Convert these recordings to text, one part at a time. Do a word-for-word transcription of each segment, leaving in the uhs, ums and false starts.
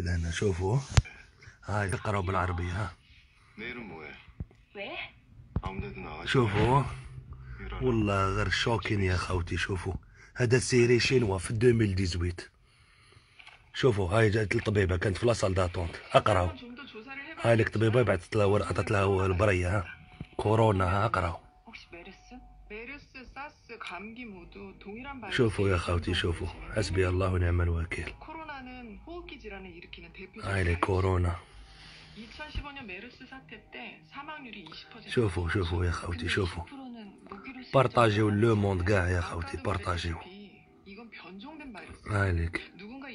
هنا شوفوا هاي اقراوا بالعربية ها. شوفوا والله غير شوكين يا خوتي. شوفوا هذا سيري شينوا في ألفين وثمانية عشر. شوفوا هاي جات الطبيبة كانت في لاصال داتونت. اقراوا هاي لك طبيبة بعثت لها ورقة عطت لها البرية ها. كورونا ها. اقراوا شوفوا يا خوتي شوفوا حسبي الله ونعم الوكيل. هاي لك كورونا. شوفوا شوفوا يا خوتي شوفوا بارطاجيو لو موند كاع يا خوتي بارطاجيو. هاي لك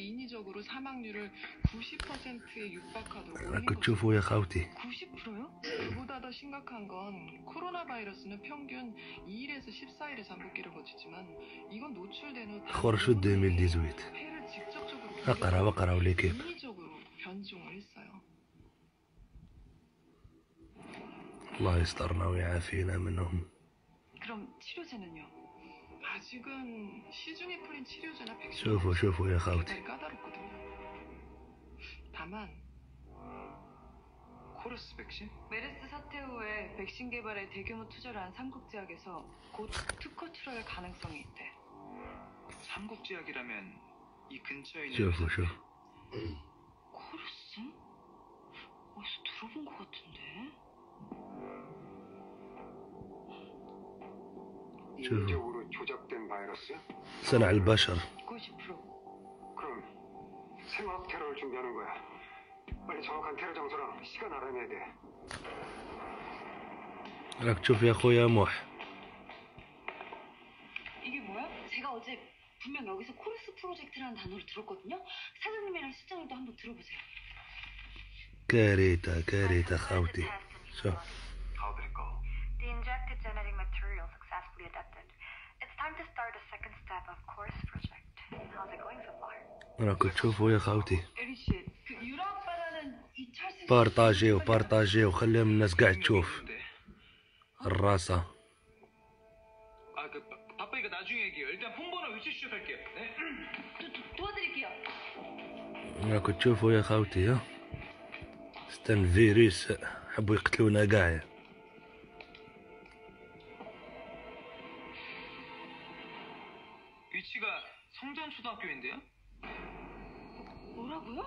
راكم تشوفوا يا خوتي. 그보다 더 심각한 건 코로나 바이러스는 평균 이 일에서 십사 일의 잠복기를 거치지만 이건 노출된 후 خرجوا ألفين وثمانية عشر. 폐를 직접적으로 اقراوا اقراوا ليكيب. 인위적으로 변종을 했어요. الله يسترنا ويعافينا منهم. 그럼 치료제는요? 아직은 시중에 풀린 치료제나 백신 شوفوا شوفوا يا خوتي. 까다롭거든요. 다만 코러스 백신? 메르스 사태 후에 백신 개발에 대규모 투자를 한 삼국제약에서 곧 특허 출하할 가능성이 있대. 삼국제약이라면 이 근처에 있는 شوفوا شوف 코러스? 어디서 들어본 것 같은데? 인위적으로 조작된 바이러스? صنع البشر. 구십 퍼센트. 그럼 생화학 테러를 준비하는 거야. 빨리 정확한 테러 장소랑 시간 알아내야 돼. راك تشوف يا خويا موح. 이게 뭐야? 제가 어제 분명 여기서 코러스 프로젝트라는 단어를 들었거든요. 사장님이랑 실장님도 한번 들어보세요. كارثة كارثة خوتي. شوف How did it go? The injected genetic material successfully adapted. It's time to start the second step of course project. How's it going so far? راكم تشوفوا يا خوتي. 에리 씨, 그 유럽 바다는 이철수 بارطاجيو بارطاجيو خليهم الناس قاع تشوف الراسة. 아, 그 바쁘니까 나중에 얘기해요. 일단 폰번호 위치 추적할게요. 네. 도와드릴게요. راكم تشوفوا يا خوتي ها. ستان فيروس حبوا يقتلونا قاع. 위치가 성전초등학교인데요? 뭐라고요?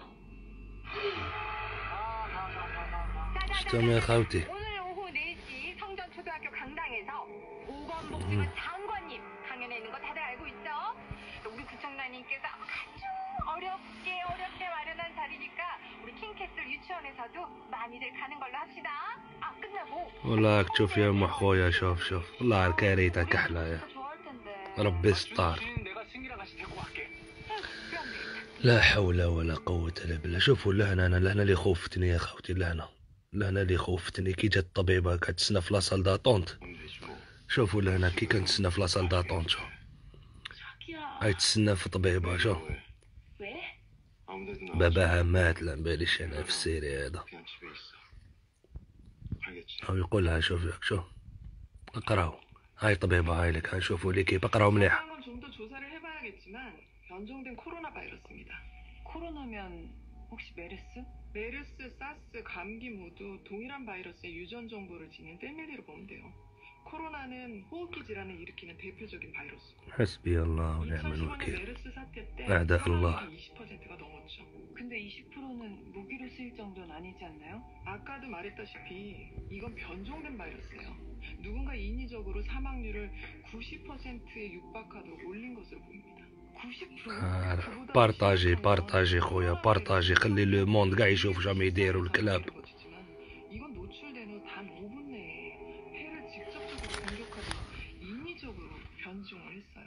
شتم يا خوتي. 오늘 오후 네 시 성전초등학교 강당에서 오건복지관 장관님 강연에 있는 거 다들 알고 있죠? 우리 구청장님께서 아주 어렵게 어렵게 마련한 자리니까 우리 킹캐슬 유치원에서도 많이들 가는 걸로 합시다. 아 끝나고 والله راك تشوف يا ام خويا. شوف شوف والله الكارثة كحلة يا 좋아할 텐데. ربي ستار. 주인 내가 승기랑 같이 데리고 갈게. لا حول ولا قوة إلا بالله. شوفوا لهنا أنا لهنا اللي خوفتني يا خوتي. لهنا لهنا اللي خوفتني كي جات الطبيبة كانت تسنى في لاصال داتونت. شوفوا لهنا كي كانت تسنى في لاصال داتونت. شوف هاي تسنى في طبيبة. شوف 왜? 아무데도 باباها مات. لا مباليش أنا في السيري هذا. 그냥 집에 있어. 알겠지? أو يقولها شوف لك شوف اقراو. هاي طبيبة هاي لك. هنشوفوا ليكيب اقراو مليح. 건 좀 더 조사를 해봐야겠지만 변종된 코로나 바이러스입니다. 코로나면 혹시 메르스? 메르스, 사스, 감기 모두 동일한 바이러스의 유전 정보를 지닌 패밀리로 보면 돼요. 코로나는 호흡기 질환을 일으키는 대표적인 바이러스고 حسبي الله ونعم 이천십오 년 الوكيل. 메르스 사태 때 أعداء الله. 사망률이 이십 퍼센트가 넘었죠. 근데 이십 퍼센트는 무기로 쓰일 정도는 아니지 않나요? 아까도 말했다시피 이건 변종된 바이러스예요. 누군가 인위적으로 사망률을 구십 퍼센트에 육박하도록 올린 것으로 보입니다. 구십 퍼센트? بارطاجي بارطاجي خويا بارطاجي. خلي لو موند قاع يشوف شام يديروا الكلاب. 이건 노출된 후 단 오 분 내에 폐를 직접적으로 공격하도록 인위적으로 변종을 했어요.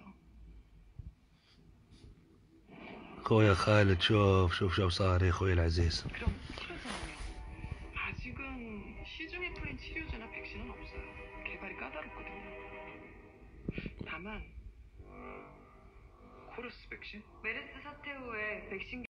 خويا خالد شوف شوف شوف صار يا خويا العزيز. 그럼 치료제는요? 아직은 시중에 풀린 치료제나 백신은 없어요. 개발이 까다롭거든요. 다만 코러스 백신? 메르스 사태 후에 백신